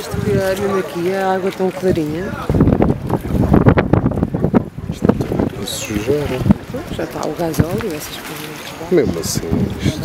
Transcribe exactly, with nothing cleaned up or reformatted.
visto que há mesmo aqui a água tão clarinha? Isto está tudo a sujar. Já está o gasóleo, essas coisas. Mesmo assim, isto